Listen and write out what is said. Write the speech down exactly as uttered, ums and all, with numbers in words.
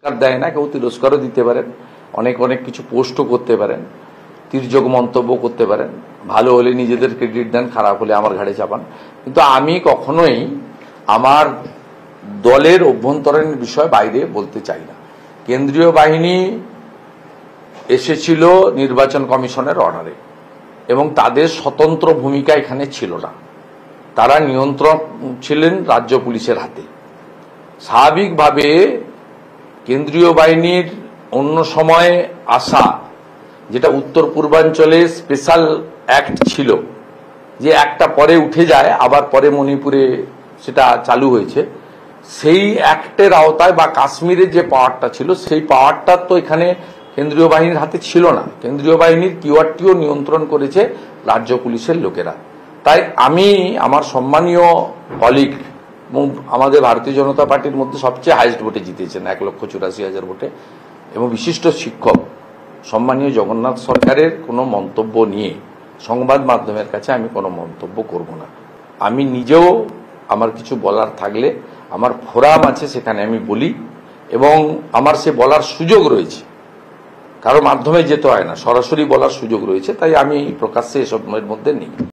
দেয় না, কেউ তিরস্কারও দিতে পারেন, অনেক অনেক কিছু পোস্টও করতে পারেন, তির্যক মন্তব্য করতে পারেন, ভালো হলে নিজেদের ক্রেডিট দেন, খারাপ হলে আমার ঘাড়ে চাপান। কিন্তু আমি কখনোই আমার দলের অভ্যন্তরীণ বিষয় বাইরে বলতে চাই না। কেন্দ্রীয় বাহিনী এসেছিল নির্বাচন কমিশনের অর্ডারে এবং তাদের স্বতন্ত্র ভূমিকা এখানে ছিল না, তারা নিয়ন্ত্রণ ছিলেন রাজ্য পুলিশের হাতে। স্বাভাবিকভাবে কেন্দ্রীয় বাহিনীর অন্য সময়ে আসা, যেটা উত্তর পূর্বাঞ্চলে স্পেশাল অ্যাক্ট ছিল, যে একটা পরে উঠে যায় আবার পরে মণিপুরে সেটা চালু হয়েছে, সেই অ্যাক্টের আওতায় বা কাশ্মীরের যে পাওয়ারটা ছিল সেই পাওয়ারটা তো এখানে কেন্দ্রীয় বাহিনীর হাতে ছিল না। কেন্দ্রীয় বাহিনীর কিওয়ার্ডটিও নিয়ন্ত্রণ করেছে রাজ্য পুলিশের লোকেরা। তাই আমি আমার সম্মানীয় কলিগ এবং আমাদের ভারতীয় জনতা পার্টির মধ্যে সবচেয়ে হাইয়েস্ট ভোটে জিতেছেন, এক লক্ষ চুরাশি হাজার ভোটে, এবং বিশিষ্ট শিক্ষক সম্মানীয় জগন্নাথ সরকারের কোনো মন্তব্য নিয়ে সংবাদ মাধ্যমের কাছে আমি কোনো মন্তব্য করব না। আমি নিজেও আমার কিছু বলার থাকলে আমার ফোরাম আছে, সেখানে আমি বলি, এবং আমার সে বলার সুযোগ রয়েছে, কারো মাধ্যমে যেতে হয় না, সরাসরি বলার সুযোগ রয়েছে। তাই আমি প্রকাশ্যে এসবের মধ্যে নেই।